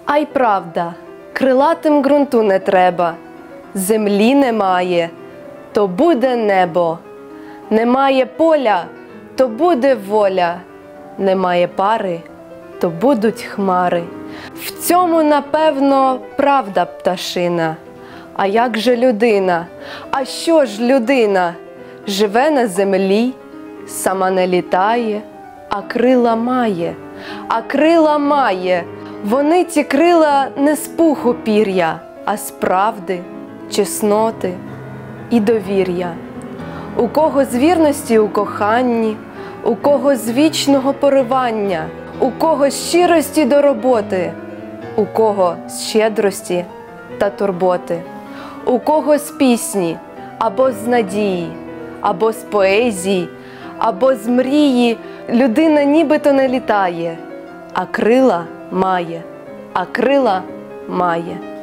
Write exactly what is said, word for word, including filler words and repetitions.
А й правда, крилатим ґрунту не треба, землі немає, то буде небо, немає поля, то буде воля, немає пари, то будуть хмари. В цьому, напевно, правда пташина. А як же людина? А що ж людина? Живе на землі, сама не літає, а крила має, а крила має. Вони ці крила не з пуху пір'я, а з правди, чесноти і довір'я. У кого з вірності у коханні, у кого з вічного поривання, у кого з щирості до роботи, у кого з щедрості та турботи, у кого з пісні, або з надії, або з поезії, або з мрії. Людина нібито не літає, а крила має, а крила має.